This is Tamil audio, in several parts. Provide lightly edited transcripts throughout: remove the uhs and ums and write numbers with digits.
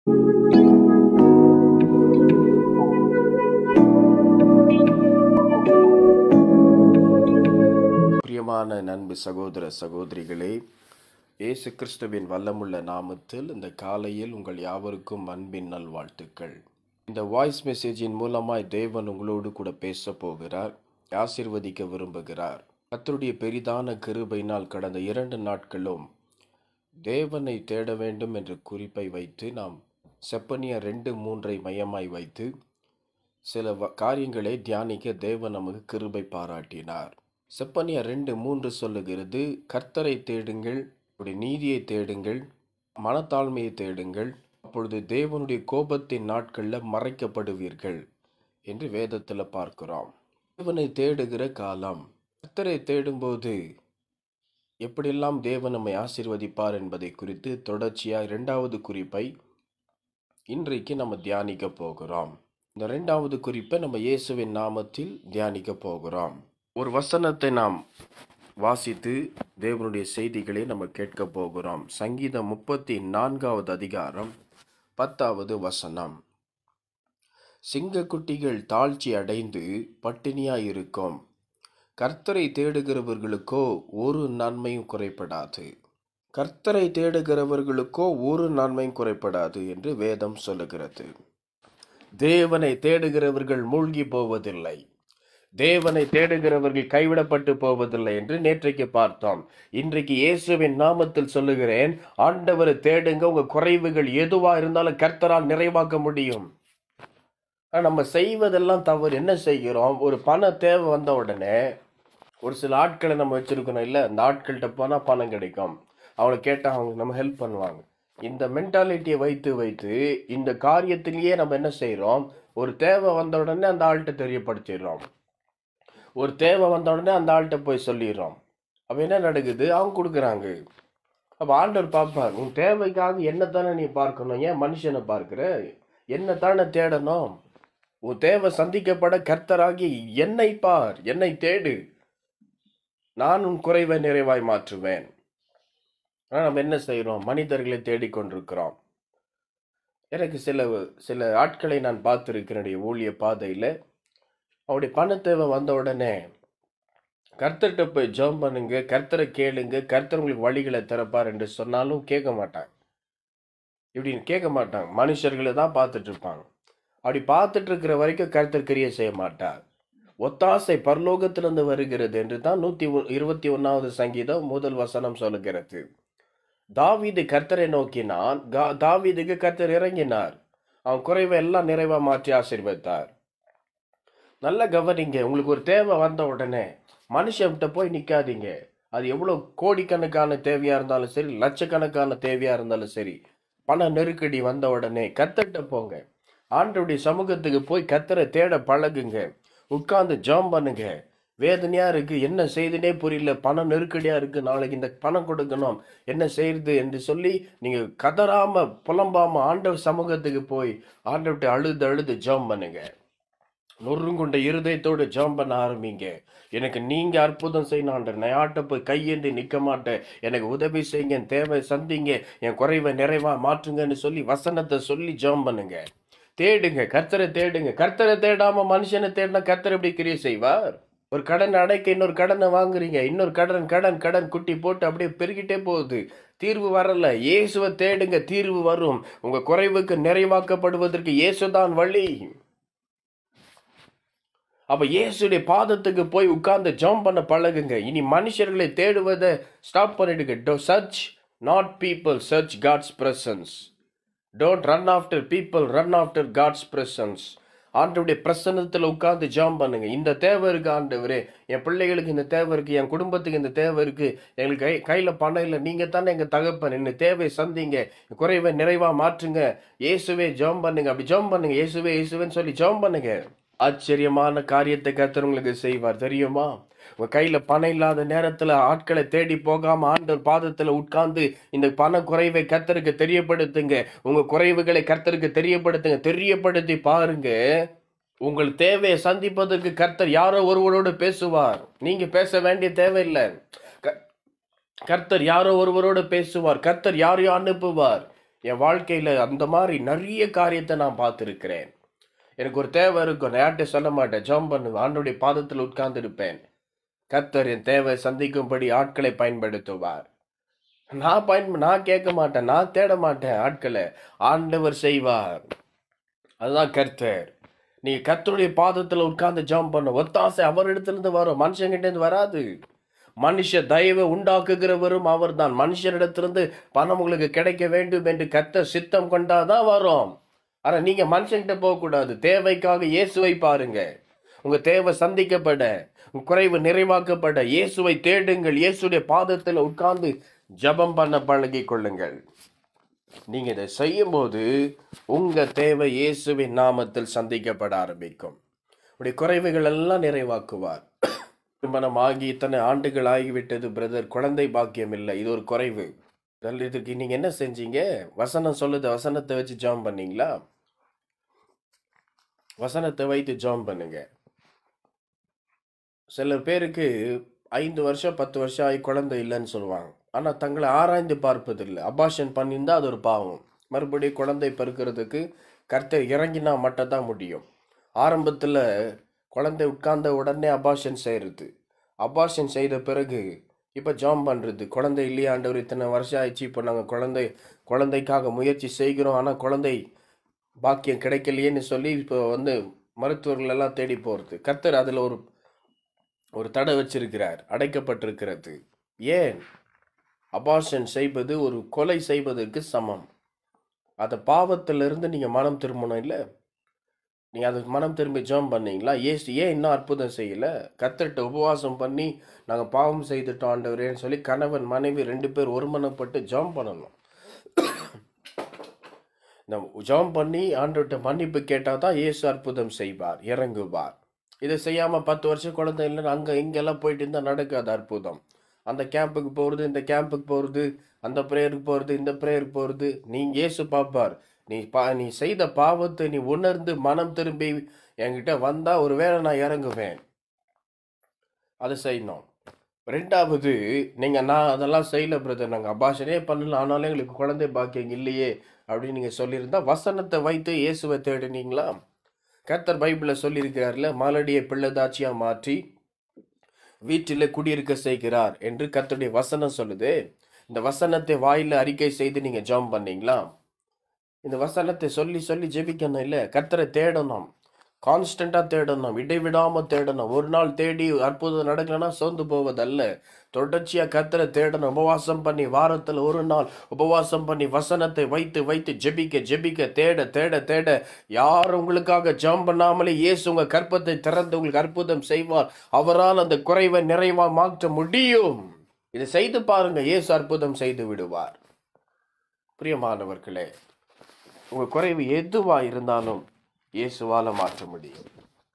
பிரியமான நண்பு சகோதர சகோதரிகளே, இயேசு கிறிஸ்துவின் வல்லமுள்ள நாமத்தில் இந்த காலையில் உங்கள் யாவருக்கும் அன்பின் நல்வாழ்த்துக்கள். இந்த வாய்ஸ் மெசேஜின் மூலமாய் தேவன் உங்களோடு கூட பேச போகிறார், ஆசீர்வதிக்க விரும்புகிறார். கர்த்தருடைய பெரிதான கிருபையினால் கடந்த 2 நாட்களும் தேவனை தேட வேண்டும் என்ற குறிப்பை வைத்து நாம் செப்பனியா 2:3 மையமாய் வைத்து சில காரியங்களை தியானிக்க தேவன் நமக்கு கிருபை பாராட்டினார். செப்பனியா 2:3 சொல்லுகிறது, கர்த்தரை தேடுங்கள், அவருடைய நீதியை தேடுங்கள், மனத்தாழ்மையை தேடுங்கள், அப்பொழுது தேவனுடைய கோபத்தின் நாட்களில் மறைக்கப்படுவீர்கள் என்று வேதத்தில் பார்க்கிறோம். தேவனை தேடுகிற காலம், கர்த்தரை தேடும்போது எப்படியெல்லாம் தேவன் நம்மை ஆசீர்வதிப்பார் என்பதை குறித்து தொடர்ச்சியாக 2வது குறிப்பை இன்றைக்கு நம்ம தியானிக்க போகிறோம். இந்த 2வது குறிப்பை நம்ம இயேசுவின் நாமத்தில் தியானிக்க போகிறோம். ஒரு வசனத்தை நாம் வாசித்து தேவனுடைய செய்திகளை நம்ம கேட்க போகிறோம். சங்கீதம் 34வது அதிகாரம் 10வது வசனம். சிங்கக்குட்டிகள் தாழ்ச்சி அடைந்து பட்டினியாயிருக்கும், கர்த்தரை தேடுகிறவர்களுக்கோ ஒரு நன்மையும் குறைபடாது. கர்த்தரை தேடுகிறவர்களுக்கோ ஒரு நன்மையும் குறைபடாது என்று வேதம் சொல்லுகிறது. தேவனை தேடுகிறவர்கள் மூழ்கி போவதில்லை, தேவனை தேடுகிறவர்கள் கைவிடப்பட்டு போவதில்லை என்று நேற்றைக்கு பார்த்தோம். இன்றைக்கு இயேசுவின் நாமத்தில் சொல்லுகிறேன், ஆண்டவரை தேடுங்க. உங்க குறைவுகள் எதுவா இருந்தாலும் கர்த்தரால் நிறைவாக்க முடியும். நம்ம செய்வதெல்லாம் தவறு. என்ன செய்கிறோம்? ஒரு பண தேவை வந்த உடனே ஒரு சில ஆட்களை நம்ம வச்சிருக்கணும், இல்லை அந்த ஆட்கள்கிட்ட போனா பணம் கிடைக்கும், அவங்களை கேட்டா அவங்க நம்ம ஹெல்ப் பண்ணுவாங்க. இந்த மென்டாலிட்டியை வைத்து வைத்து இந்த காரியத்திலேயே நம்ம என்ன செய்யறோம்? ஒரு தேவை வந்த உடனே அந்த ஆள்கிட்ட தெரியப்படுத்திடுறோம், ஒரு தேவை வந்த உடனே அந்த ஆள்கிட்ட போய் சொல்லிடுறோம். அப்போ என்ன நடக்குது? அவங்க கொடுக்குறாங்க. அப்போ ஆண்டவர் பார்ப்பார், உன் தேவைக்காக என்னத்தானே நீ பார்க்கணும், ஏன் மனுஷனை பார்க்குற? என்னத்தானே தேடணும்? உன் தேவை சந்திக்கப்பட கர்த்தராகி என்னை பார், என்னை தேடு, நான் உன் குறைவை நிறைவாய் மாற்றுவேன். ஆனால் நம்ம என்ன செய்கிறோம்? மனிதர்களை தேடிக்கொண்டிருக்கிறோம். எனக்கு சில ஆட்களை நான் பார்த்துருக்கிறேன் ஊழிய பாதையில். அவருடைய பண தேவை வந்த உடனே கர்த்தர்கிட்ட போய் ஜெபம் பண்ணுங்க, கர்த்தரை கேளுங்க, கர்த்தர் உங்களுக்கு வழிகளை திறப்பார் என்று சொன்னாலும் கேட்க மாட்டாங்க. இப்படின்னு கேட்க மாட்டாங்க, மனுஷர்களை தான் பார்த்துட்டு இருப்பாங்க. அப்படி பார்த்துட்டு இருக்கிற வரைக்கும் கர்த்தர் கிரியை செய்ய மாட்டார். ஒத்தாசை பரலோகத்திலிருந்து வருகிறது என்று தான் 121வது சங்கீதம் 1 வசனம் சொல்லுகிறது. தாவீது கர்த்தரை நோக்கினான், தாவீதுக்கு கர்த்தர் இறங்கினார், அவன் குறைவை எல்லாம் நிறைவா மாற்றி ஆசீர்வதித்தார். நல்ல கவனிங்க, உங்களுக்கு ஒரு தேவை வந்த உடனே மனுஷன்கிட்ட போய் நிற்காதீங்க. அது எவ்வளோ கோடிக்கணக்கான தேவையா இருந்தாலும் சரி, லட்சக்கணக்கான தேவையா இருந்தாலும் சரி, பண நெருக்கடி வந்த உடனே கர்த்தர்கிட்ட போங்க. ஆண்டவருடைய சமூகத்துக்கு போய் கர்த்தரை தேட பழகுங்க. உட்கார்ந்து ஜெபம் பண்ணுங்க. வேதனையா இருக்கு, என்ன செய்துனே புரியல, பணம் நெருக்கடியா இருக்கு, நாளைக்கு இந்த பணம் கொடுக்கணும், என்ன செய்யறது என்று சொல்லி நீங்க கதறாம புலம்பாம ஆண்டவர் சமூகத்துக்கு போய் ஆண்டவர்கிட்ட அழுது ஜெபம் பண்ணுங்க. நொறுங்குண்ட இருதயத்தோடு ஜெபம் பண்ண ஆரம்பிங்க. எனக்கு நீங்க அற்புதம் செய்யணும் ஆண்டவர், நான் யார்கிட்ட போய் கையேந்தி நிற்க மாட்டேன், எனக்கு உதவி செய்யுங்க, என் தேவை சந்திங்க, என் குறைவை நிறைவா மாற்றுங்கன்னு சொல்லி வசனத்தை சொல்லி ஜெபம் பண்ணுங்க. தேடுங்க, கர்த்தரை தேடுங்க. கர்த்தரை தேடாம மனுஷனை தேடினா கர்த்தர் எப்படி கிரியை செய்வார்? ஒரு கடன் அடைக்க இன்னொரு கடனை வாங்குறீங்க, இன்னொரு கடன் குட்டி போட்டு அப்படியே பெருகிட்டே போகுது, தீர்வு வரல. இயேசுவை தேடுங்க, தீர்வு வரும். உங்க குறைவுக்கு நிறைவாக்கப்படுவதற்கு இயேசுதான் வழி. அப்ப இயேசுடைய பாதத்துக்கு போய் உட்கார்ந்து ஜெபம் பண்ண பழகுங்க. இனி மனுஷர்களை தேடுவதை ஸ்டாப் பண்ணிடுங்க. Search not people, search God's presence. Don't run after people, run after God's presence. ஆண்டவருடைய பிரசன்னத்தில் உட்கார்ந்து ஜெபம் பண்ணுங்க. இந்த தேவை இருக்கு ஆண்டவரே, என் பிள்ளைகளுக்கு இந்த தேவை இருக்கு, என் குடும்பத்துக்கு இந்த தேவை இருக்கு, எங்களுக்கு கையில பணம் இல்லை, நீங்க தானே எங்க தகப்பன், இந்த தேவை சந்திங்க, குறைவை நிறைவா மாற்றுங்க. இயேசுவே ஜெபம் பண்ணுங்க. அப்படி ஜெபம் பண்ணுங்க, இயேசுவே இயேசுவேன்னு சொல்லி ஜெபம் பண்ணுங்க. ஆச்சரியமான காரியத்தை கர்த்தர் உங்களுக்கு செய்வார். தெரியுமா? உங்க கையில பணம் இல்லாத நேரத்துல ஆட்களை தேடி போகாம ஆண்டவர் பாதத்துல உட்கார்ந்து இந்த பண குறைவை கர்த்தருக்கு தெரியப்படுத்துங்க. உங்க குறைவுகளை கர்த்தருக்கு தெரியப்படுத்தி பாருங்க. உங்கள் தேவையை சந்திப்பதற்கு கர்த்தர் யாரோ ஒருவரோடு பேசுவார். நீங்க பேச வேண்டிய தேவையில்லை. கர்த்தர் யாரோ ஒருவரோடு பேசுவார். கர்த்தர் யாரையோ அனுப்புவார். என் வாழ்க்கையில் அந்த மாதிரி நிறைய காரியத்தை நான் பார்த்துருக்கிறேன். எனக்கு ஒரு தேவை இருக்கும், நான் யார்கிட்ட சொல்ல மாட்டேன், ஜெபம் பண்ணுவேன், ஆண்டவருடைய பாதத்தில் உட்கார்ந்து இருப்பேன். கர்த்தர் என் தேவை சந்திக்கும்படி ஆட்களை பயன்படுத்துவார். நான் கேட்க மாட்டேன், நான் தேட மாட்டேன் ஆட்களை, ஆண்டவர் செய்வார். அதுதான் கர்த்தர். நீங்க கர்த்தருடைய பாதத்தில் உட்கார்ந்து ஜெபம் பண்ண, ஒத்தாசை அவரிடத்திலிருந்து வரும், மனுஷங்கிட்ட இருந்து வராது. மனுஷ தயவை உண்டாக்குகிறவரும் அவர்தான். மனுஷனிடத்திலிருந்து பணம் உங்களுக்கு கிடைக்க வேண்டும் என்று கர்த்தர் சித்தம் கொண்டாதான் வரும். ஆனா நீங்க மனுஷன்கிட்ட போகக்கூடாது. தேவைக்காக இயேசுவை பாருங்க. உங்க தேவை சந்திக்கப்பட, உங்க குறைவு நிறைவாக்கப்பட இயேசுவை தேடுங்கள். இயேசுடைய பாதத்தில் உட்கார்ந்து ஜெபம் பண்ண பழகி கொள்ளுங்கள். நீங்க இதை செய்யும் போது உங்க தேவை இயேசுவின் நாமத்தில் சந்திக்கப்பட ஆரம்பிக்கும். உடைய குறைவுகள் எல்லாம் நிறைவாக்குவார். திருமணம் ஆகி இத்தனை ஆண்டுகள் ஆகிவிட்டது பிரதர், குழந்தை பாக்கியம் இல்லை, இது ஒரு குறைவு. இதுக்கு நீங்க என்ன செஞ்சீங்க? வசனம் சொல்லுது, வசனத்தை வச்சு ஜெபம் பண்ணீங்களா? வசனத்தை வைத்து ஜெபம் பண்ணுங்க. சில பேருக்கு 5 வருஷம் 10 வருஷம் ஆகி குழந்தை இல்லைன்னு சொல்லுவாங்க. ஆனால் தங்களை ஆராய்ந்து பார்ப்பதில்லை. அபார்ஷன் பண்ணியிருந்தா அது ஒரு பாவம். மறுபடியும் குழந்தை பெருக்கிறதுக்கு கர்த்தர் இறங்கினா மட்டும் தான் முடியும். ஆரம்பத்தில் குழந்தை உட்கார்ந்த உடனே அபார்ஷன் செய்கிறது. அபார்ஷன் செய்த பிறகு இப்போ ஜெபம் பண்ணுறது, குழந்தை இல்லையா ஆண்டவர், இத்தனை வருஷம் ஆயிடுச்சு, இப்போ நாங்கள் குழந்தைக்காக முயற்சி செய்கிறோம், ஆனால் குழந்தை பாக்கியம் கிடைக்கலையேன்னு சொல்லி இப்போ மருத்துவர்கள் எல்லாம் தேடி போகிறது. கர்த்தர் அதில் ஒரு தடை வச்சிருக்கிறார், அடைக்கப்பட்டிருக்கிறது. ஏன்? அபார்ஷன் செய்வது ஒரு கொலை செய்வதற்கு சமம். அந்த பாவத்திலிருந்து நீங்கள் மனம் திரும்பணும். இல்லை, நீங்கள் அதுக்கு மனம் திரும்பி ஜெபம் பண்ணீங்களா? ஏன் இன்னும் அற்புதம் செய்யலை? கர்த்தர்கிட்ட உபவாசம் பண்ணி நாங்கள் பாவம் செய்துட்டோம் ஆண்டவரேன்னு சொல்லி கணவன் மனைவி 2 பேர் ஒருமனப்பட்டு ஜெபம் பண்ணணும். நம்ம ஜெபம் பண்ணி ஆண்டவர்கிட்ட மன்னிப்பு கேட்டால் தான் இயேசு அற்புதம் செய்வார், இறங்குவார். இதை செய்யாமல் 10 வருஷம் குழந்தை இல்லைன்னு அங்கே இங்கெல்லாம் போயிட்டு இருந்தால் நடக்காது அற்புதம். அந்த கேம்புக்கு போகிறது, இந்த கேம்புக்கு போகிறது, அந்த ப்ரேயருக்கு போகிறது, இந்த ப்ரேயருக்கு போகிறது. நீங்கள் இயேசு பார்ப்பார். நீ செய்த பாவத்தை நீ உணர்ந்து மனம் திரும்பி என்கிட்ட வந்தால் ஒருவேளை நான் இறங்குவேன். அதை செய்யணும். 2வது, நான் அதெல்லாம் செய்யலை பிரதர், நாங்கள் அபார்ஷனே பண்ணல, ஆனாலும் எங்களுக்கு குழந்தை பாக்கியம் இல்லையே அப்படின்னு நீங்கள் சொல்லியிருந்தா வசனத்தை வைத்து இயேசுவை தேடினீங்களா? கர்த்தர் பைபிளில் சொல்லியிருக்கிறார்ல, மாலடியை பிள்ளைதாட்சியாக மாற்றி வீட்டில் குடியிருக்க செய்கிறார் என்று கர்த்தருடைய வசனம் சொல்லுது. இந்த வசனத்தை வாயில் அறிக்கை செய்து நீங்கள் ஜெபம் பண்ணீங்களா? இந்த வசனத்தை சொல்லி சொல்லி ஜெபிக்கணும். இல்லை, கர்த்தரை தேடணும், கான்ஸ்டண்டாக தேடணும், இடைவிடாமல் தேடணும். ஒரு நாள் தேடி அற்புதம் நடக்கலைன்னா சோர்ந்து போவதல்ல, தொடர்ச்சியாக கர்த்தரை தேடணும். உபவாசம் பண்ணி வாரத்தில் ஒரு நாள் உபவாசம் பண்ணி வசனத்தை வைத்து வைத்து ஜெபிக்க ஜெபிக்க தேட தேட தேட யார் உங்களுக்காக ஜெபம் பண்ணாமலே இயேசு உங்கள் கற்பத்தை திறந்து உங்களுக்கு அற்புதம் செய்வார். அவரால் அந்த குறைவை நிறைவாக மாற்ற முடியும். இதை செய்து பாருங்க, இயேசு அற்புதம் செய்து விடுவார். பிரியமானவர்களே, உங்கள் குறைவு எதுவாக இருந்தாலும் இயேசுவால் மாற்ற முடியும்.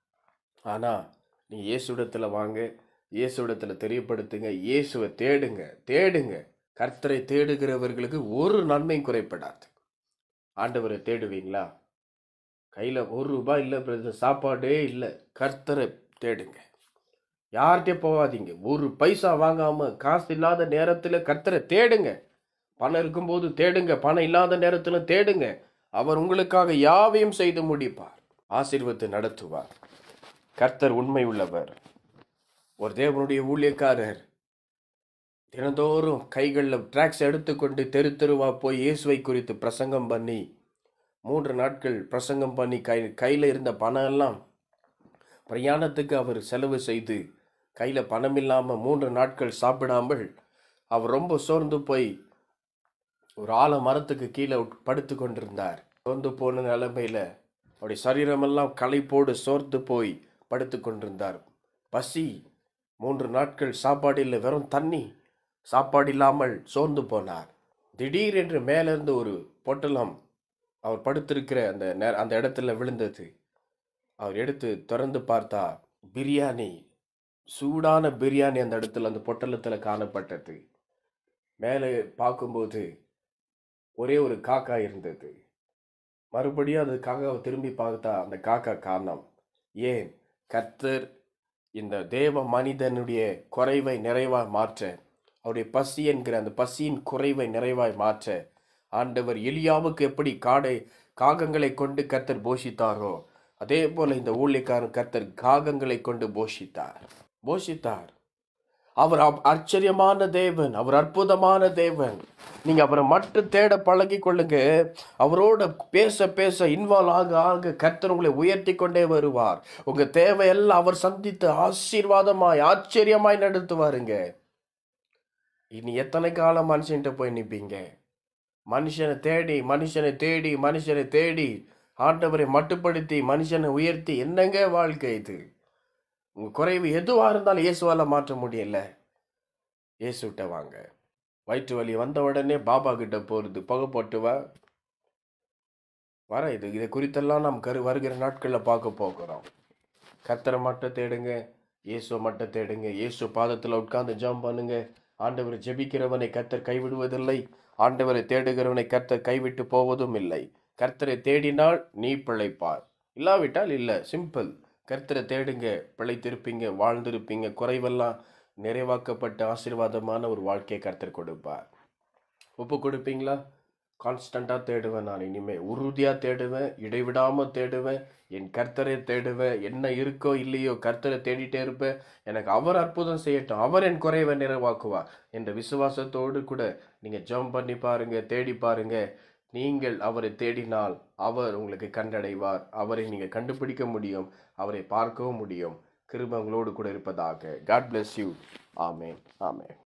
ஆனால் நீ இயேசுவிடத்தில் வாங்க, இயேசுவிடத்தில் தெரியப்படுத்துங்க, இயேசுவை தேடுங்க. கர்த்தரை தேடுகிறவர்களுக்கு ஒரு நன்மையும் குறைப்படாது. ஆண்டவரை தேடுவீங்களா? கையில் ₹1 இல்லை பிரதர், சாப்பாடே இல்லை, கர்த்தரை தேடுங்க. யார்கிட்டே போகாதீங்க. ஒரு பைசா வாங்காமல் காசு இல்லாத நேரத்தில் கர்த்தரை தேடுங்க. பணம் இருக்கும்போது தேடுங்க, பணம் இல்லாத நேரத்தில் தேடுங்க. அவர் உங்களுக்காக யாவையும் செய்து முடிப்பார், ஆசீர்வத்தை நடத்துவார். கர்த்தர் உண்மை உள்ளவர். ஒரு தேவனுடைய ஊழியக்காரர் தினந்தோறும் கைகளில் டிராக்ஸ் எடுத்துக்கொண்டு தெரு தெருவா போய் இயேசுவை குறித்து பிரசங்கம் பண்ணி 3 நாட்கள் பிரசங்கம் பண்ணி கையில் இருந்த பணம் எல்லாம் பிரயாணத்துக்கு அவர் செலவு செய்து கையில் பணம் இல்லாமல் 3 நாட்கள் சாப்பிடாமல் அவர் ரொம்ப சோர்ந்து போய் ஒரு ஆலமரத்துக்கு கீழே படுத்து கொண்டிருந்தார். சோர்ந்து போன நிலைமையில அவருடைய சரீரமெல்லாம் களைப்போடு சோர்ந்து போய் படுத்து கொண்டிருந்தார். பசி, 3 நாட்கள் சாப்பாடு இல்லை, வெறும் தண்ணி, சாப்பாடு இல்லாமல் சோர்ந்து போனார். திடீரென்று மேலிருந்து ஒரு பொட்டலம் அவர் படுத்திருக்கிற அந்த இடத்துல விழுந்தது. அவர் எடுத்து திறந்து பார்த்தா பிரியாணி, சூடான பிரியாணி அந்த இடத்துல அந்த பொட்டலத்தில் காணப்பட்டது. மேலே பார்க்கும்போது ஒரே ஒரு காக்கா இருந்தது. மறுபடியும் அது காக்காவை திரும்பி பார்த்தா அந்த காக்கா காணோம். ஏன்? கர்த்தர் இந்த தேவ மனிதனுடைய குறைவை நிறைவாய் மாற்ற, அவருடைய பசி என்கிற அந்த பசியின் குறைவை நிறைவாய் மாற்ற ஆண்டவர் எலியாவுக்கு எப்படி காகங்களை கொண்டு கர்த்தர் போஷித்தாரோ, அதே போல இந்த ஊழியக்காரன் கர்த்தர் காகங்களை கொண்டு போஷித்தார். அவர் ஆச்சரியமான தேவன், அவர் அற்புதமான தேவன். நீங்க அவரை மட்டும் தேட பழகி கொள்ளுங்க. அவரோட பேச பேச இன்வால்வ் ஆக ஆக கர்த்தர் உங்களை உயர்த்தி கொண்டே வருவார். உங்க தேவையெல்லாம் அவர் சந்தித்து ஆசீர்வாதமாய் ஆச்சரியமாய் நடத்துவாருங்க. இனி எத்தனை காலம் மனுஷன்கிட்ட போய் நிற்பீங்க? மனுஷனை தேடி ஆண்டவரை மட்டுப்படுத்தி மனுஷனை உயர்த்தி என்னங்க வாழ்க்கை இது? உங்க குறைவு எதுவா இருந்தாலும் இயேசுவால மாற்ற முடியல. இயேசுட்ட வாங்க. வயிற்று வலி வந்த உடனே பாபா கிட்ட போறது, புகை போட்டு வர இதை குறித்தெல்லாம் நாம் வருகிற நாட்களில் பார்க்க போகிறோம். கர்த்தரை மட்டும் தேடுங்க, இயேசுவை மட்டும் தேடுங்க. இயேசு பாதத்தில் உட்கார்ந்து ஜெபம் பண்ணுங்க. ஆண்டவரை ஜெபிக்கிறவனை கர்த்தர் கைவிடுவதில்லை. ஆண்டவரை தேடுகிறவனை கர்த்தர் கைவிட்டு போவதும் இல்லை. கர்த்தரை தேடினால் நீ பிழைப்பார், இல்லாவிட்டால் இல்லை. சிம்பிள். கர்த்தரை தேடுங்க, பிழைத்திருப்பீங்க, வாழ்ந்திருப்பீங்க. குறைவெல்லாம் நிறைவாக்கப்பட்ட ஆசீர்வாதமான ஒரு வாழ்க்கையை கர்த்தர் கொடுப்பார். ஒப்பு கொடுப்பீங்களா? கான்ஸ்டண்ட்டாக தேடுவேன், நான் இனிமேல் உறுதியாக தேடுவேன், இடைவிடாமல் தேடுவேன், என் கர்த்தரை தேடுவேன். என்ன இருக்கோ இல்லையோ கர்த்தரை தேடிட்டே இருப்பேன். எனக்கு அவர் அற்புதம் செய்யட்டும், அவர் என் குறைவை நிறைவாக்குவார் என்ற விசுவாசத்தோடு கூட நீங்கள் ஜெபம் பண்ணி பாருங்க, தேடி பாருங்க. நீங்கள் அவரை தேடினால் அவர் உங்களுக்கு கண்டடைவார். அவரை நீங்கள் கண்டுபிடிக்க முடியும், அவரை பார்க்கவும் முடியும். கிருபை உங்களோடு கூட இருப்பதாக. God bless you. Amen, amen.